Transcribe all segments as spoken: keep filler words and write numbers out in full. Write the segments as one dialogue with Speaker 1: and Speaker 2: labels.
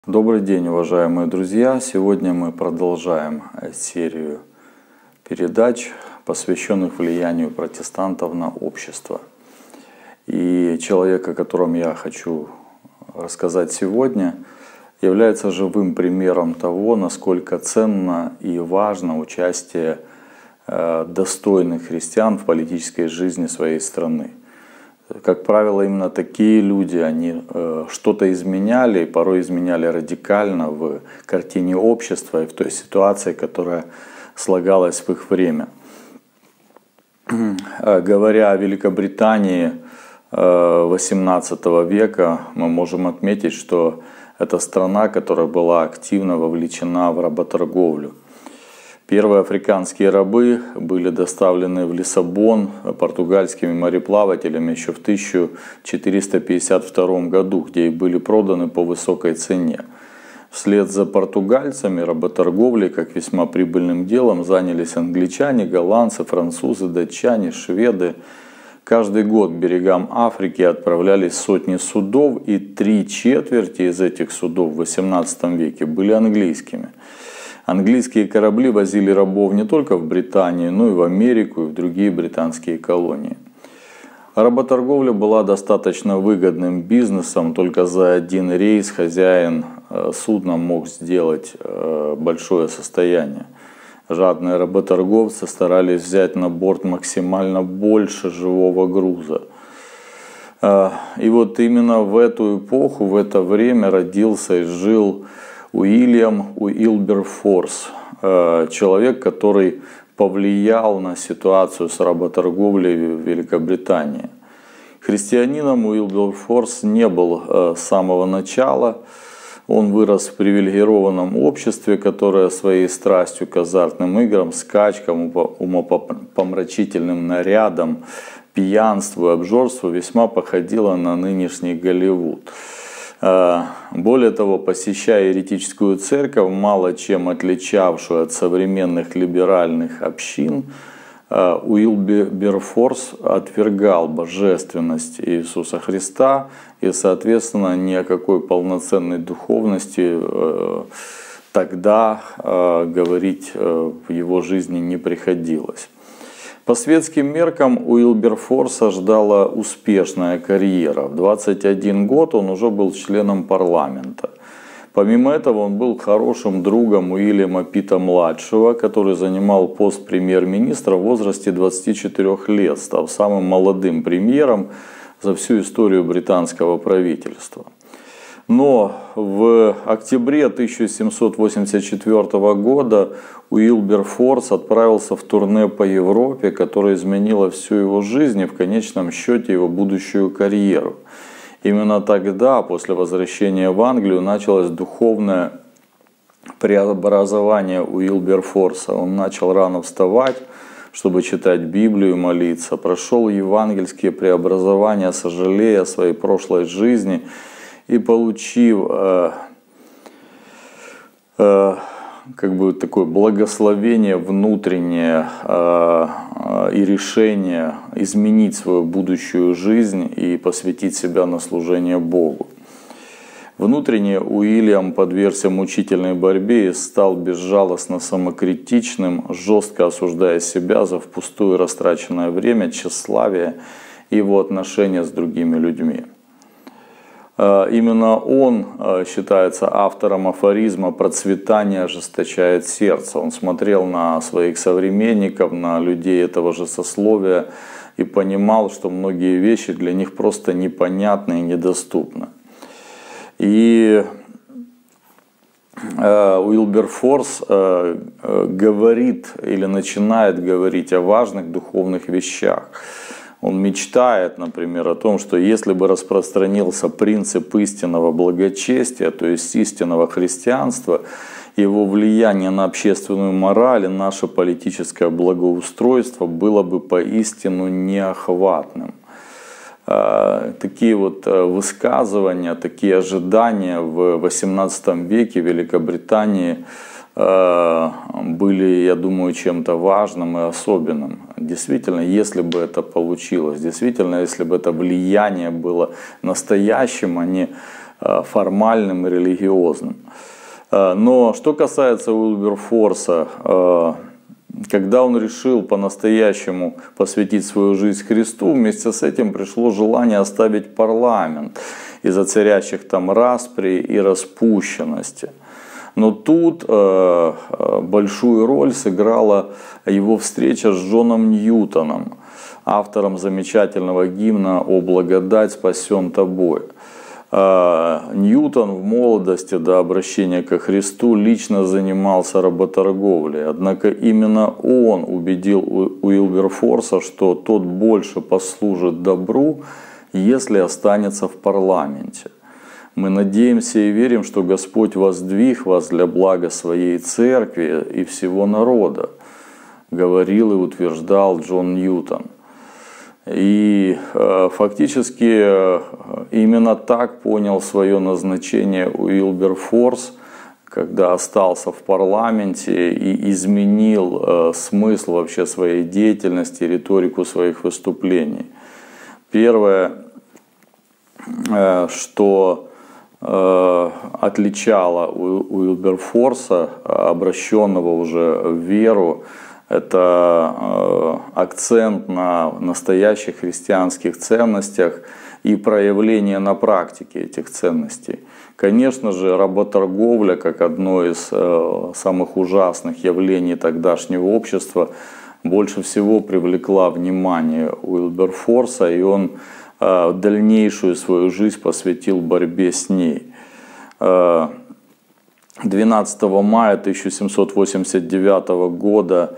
Speaker 1: Добрый день, уважаемые друзья! Сегодня мы продолжаем серию передач, посвященных влиянию протестантов на общество. И человек, о котором я хочу рассказать сегодня, является живым примером того, насколько ценно и важно участие достойных христиан в политической жизни своей страны. Как правило, именно такие люди, они э, что-то изменяли, и порой изменяли радикально в картине общества и в той ситуации, которая слагалась в их время. Говоря о Великобритании э, восемнадцатого века, мы можем отметить, что это страна, которая была активно вовлечена в работорговлю. Первые африканские рабы были доставлены в Лиссабон португальскими мореплавателями еще в тысяча четыреста пятьдесят втором году, где и были проданы по высокой цене. Вслед за португальцами работорговлей, как весьма прибыльным делом, занялись англичане, голландцы, французы, датчане, шведы. Каждый год к берегам Африки отправлялись сотни судов, и три четверти из этих судов в восемнадцатом веке были английскими. Английские корабли возили рабов не только в Британию, но и в Америку и в другие британские колонии. Работорговля была достаточно выгодным бизнесом, только за один рейс хозяин судна мог сделать большое состояние. Жадные работорговцы старались взять на борт максимально больше живого груза. И вот именно в эту эпоху, в это время родился и жил Уильям Уилберфорс, человек, который повлиял на ситуацию с работорговлей в Великобритании. Христианином Уилберфорс не был с самого начала. Он вырос в привилегированном обществе, которое своей страстью к азартным играм, скачкам, умопомрачительным нарядам, пьянству и обжорству весьма походило на нынешний Голливуд. Более того, посещая еретическую церковь, мало чем отличавшую от современных либеральных общин, Уилберфорс отвергал божественность Иисуса Христа, и, соответственно, ни о какой полноценной духовности тогда говорить в его жизни не приходилось. По светским меркам Уилберфорса ждала успешная карьера. В двадцать один год он уже был членом парламента. Помимо этого он был хорошим другом Уильяма Питта-младшего, который занимал пост премьер-министра в возрасте двадцати четырёх лет, став самым молодым премьером за всю историю британского правительства. Но в октябре тысяча семьсот восемьдесят четвёртого года Уилберфорс отправился в турне по Европе, которое изменило всю его жизнь и в конечном счете его будущую карьеру. Именно тогда, после возвращения в Англию, началось духовное преобразование Уилберфорса. Он начал рано вставать, чтобы читать Библию и молиться, прошел евангельские преобразования, сожалея о своей прошлой жизни, и получив э, э, как бы такое благословение внутреннее э, э, и решение изменить свою будущую жизнь и посвятить себя на служение Богу. Внутренне Уильям подвергся мучительной борьбе и стал безжалостно самокритичным, жестко осуждая себя за впустую растраченное время, тщеславие и его отношения с другими людьми. Именно он считается автором афоризма «Процветание ожесточает сердце». Он смотрел на своих современников, на людей этого же сословия и понимал, что многие вещи для них просто непонятны и недоступны. И Уилберфорс говорит или начинает говорить о важных духовных вещах. Он мечтает, например, о том, что если бы распространился принцип истинного благочестия, то есть истинного христианства, его влияние на общественную мораль и наше политическое благоустройство было бы поистину неохватным. Такие вот высказывания, такие ожидания в восемнадцатом веке в Великобритании были, я думаю, чем-то важным и особенным. Действительно, если бы это получилось, действительно, если бы это влияние было настоящим, а не формальным и религиозным. Но что касается Уилберфорса, когда он решил по-настоящему посвятить свою жизнь Христу, вместе с этим пришло желание оставить парламент из-за царящих там распри и распущенности. Но тут э, большую роль сыграла его встреча с Джоном Ньютоном, автором замечательного гимна «О благодать спасен тобой». Ньютон в молодости до обращения ко Христу лично занимался работорговлей, однако именно он убедил Уилберфорса, что тот больше послужит добру, если останется в парламенте. Мы надеемся и верим, что Господь воздвиг вас для блага своей церкви и всего народа, говорил и утверждал Джон Ньютон. И э, фактически э, именно так понял свое назначение Уилберфорс, когда остался в парламенте и изменил э, смысл вообще своей деятельности, риторику своих выступлений. Первое, э, что э, отличало Уилберфорса, обращенного уже в веру, это э, акцент на настоящих христианских ценностях и проявление на практике этих ценностей. Конечно же, работорговля, как одно из э, самых ужасных явлений тогдашнего общества, больше всего привлекла внимание Уилберфорса, и он э, дальнейшую свою жизнь посвятил борьбе с ней. Э, двенадцатого мая тысяча семьсот восемьдесят девятого года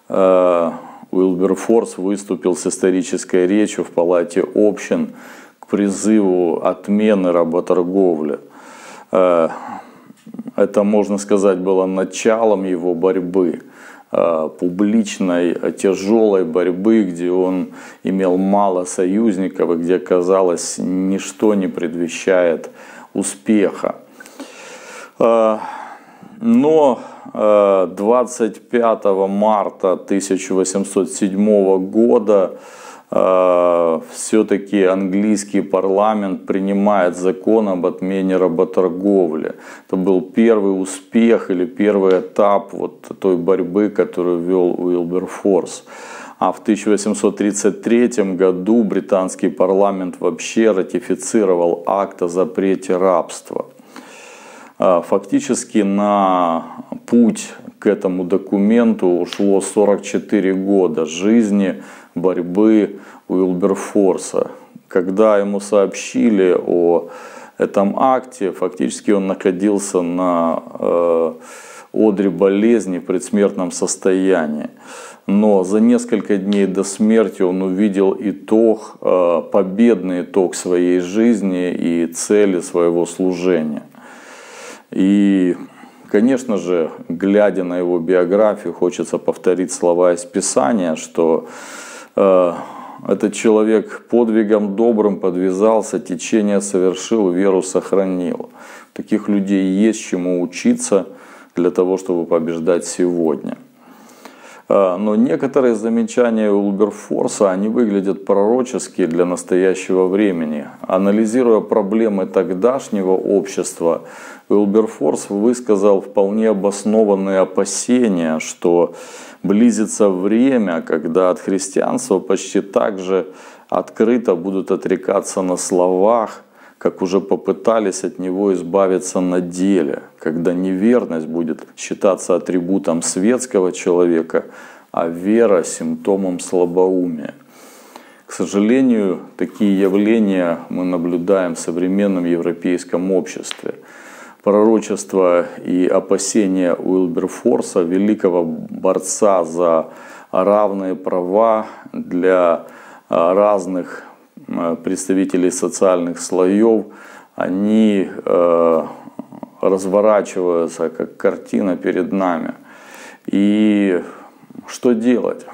Speaker 1: Уилберфорс выступил с исторической речью в Палате общин к призыву отмены работорговли. Это, можно сказать, было началом его борьбы, публичной, тяжелой борьбы, где он имел мало союзников и где, казалось, ничто не предвещает успеха. Но двадцать пятого марта тысяча восемьсот седьмого года все-таки английский парламент принимает закон об отмене работорговли. Это был первый успех или первый этап вот той борьбы, которую вел Уилберфорс. А в тысяча восемьсот тридцать третьем году британский парламент вообще ратифицировал акт о запрете рабства. Фактически на путь к этому документу ушло сорок четыре года жизни, борьбы Уилберфорса. Когда ему сообщили о этом акте, фактически он находился на э, одре болезни в предсмертном состоянии. Но за несколько дней до смерти он увидел итог, э, победный итог своей жизни и цели своего служения. И, конечно же, глядя на его биографию, хочется повторить слова из Писания, что э, этот человек подвигом добрым подвязался, течение совершил, веру сохранил. Таких людей есть чему учиться для того, чтобы побеждать сегодня. Но некоторые замечания Уилберфорса, они выглядят пророчески для настоящего времени. Анализируя проблемы тогдашнего общества, Уилберфорс высказал вполне обоснованные опасения, что близится время, когда от христианства почти так же открыто будут отрекаться на словах, как уже попытались от него избавиться на деле, когда неверность будет считаться атрибутом светского человека, а вера симптомом слабоумия. К сожалению, такие явления мы наблюдаем в современном европейском обществе. Пророчество и опасения Уилберфорса, великого борца за равные права для разных представителей социальных слоев, они э, разворачиваются как картина перед нами. И что делать?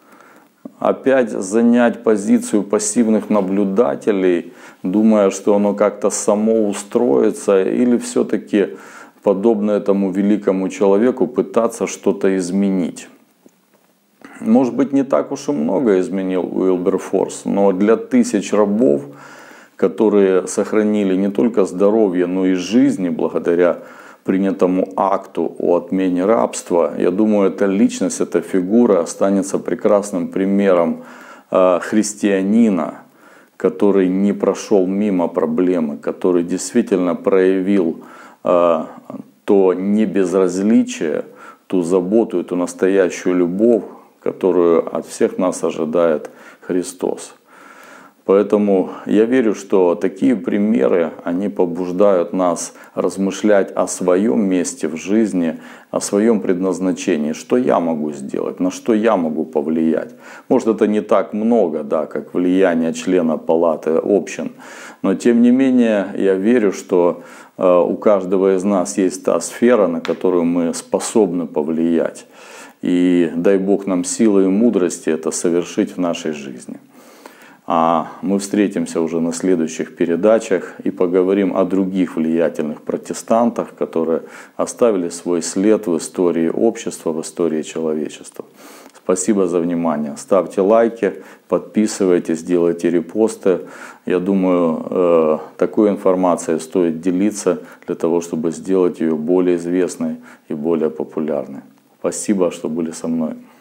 Speaker 1: Опять занять позицию пассивных наблюдателей, думая, что оно как-то само устроится, или все-таки, подобно этому великому человеку, пытаться что-то изменить? Может быть, не так уж и много изменил Уилберфорс, но для тысяч рабов, которые сохранили не только здоровье, но и жизни благодаря принятому акту о отмене рабства. Я думаю, эта личность, эта фигура останется прекрасным примером христианина, который не прошел мимо проблемы, который действительно проявил то небезразличие, ту заботу, эту настоящую любовь, которую от всех нас ожидает Христос. Поэтому я верю, что такие примеры, они побуждают нас размышлять о своем месте в жизни, о своем предназначении, что я могу сделать, на что я могу повлиять. Может, это не так много, да, как влияние члена палаты общин, но тем не менее я верю, что у каждого из нас есть та сфера, на которую мы способны повлиять. И дай Бог нам силы и мудрости это совершить в нашей жизни. А мы встретимся уже на следующих передачах и поговорим о других влиятельных протестантах, которые оставили свой след в истории общества, в истории человечества. Спасибо за внимание. Ставьте лайки, подписывайтесь, делайте репосты. Я думаю, такой информацией стоит делиться для того, чтобы сделать ее более известной и более популярной. Спасибо, что были со мной.